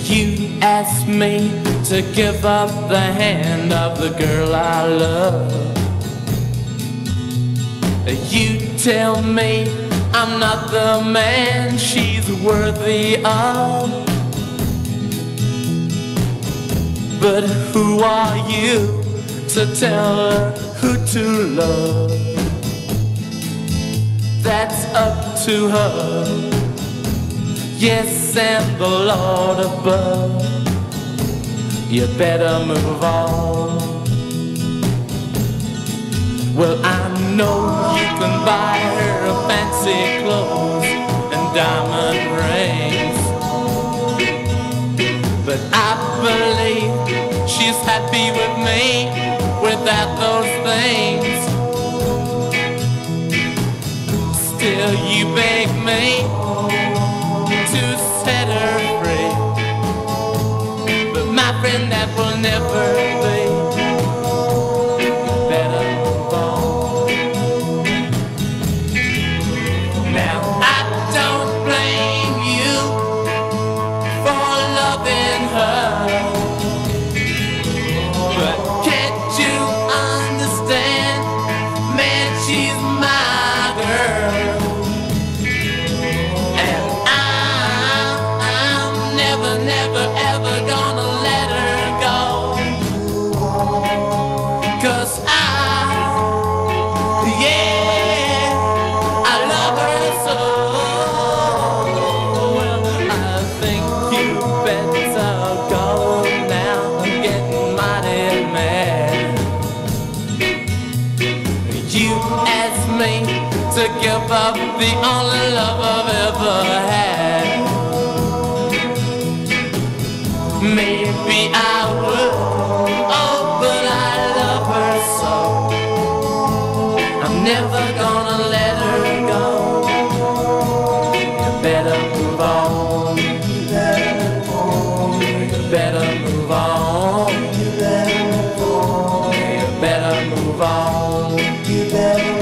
You ask me to give up the hand of the girl I love. You tell me I'm not the man she's worthy of. But who are you to tell her who to love? That's up to her. Yes, and the Lord above. You better move on. Well, I know you can buy her fancy clothes and diamond rings, but I believe she's happy with me without those things. Still you beg me to set her free, but my friend, that will never be. You better move on. Now I don't blame you for loving her, but can't you understand, man, she's my girl. Never ever gonna let her go, 'cause yeah, I love her so. Well, I think you better go now. I'm getting mighty mad. You asked me to give up the only love I've ever had. Maybe I would, oh, but I love her so. I'm never gonna let her go. You better move on. You better move on. You better move on. You better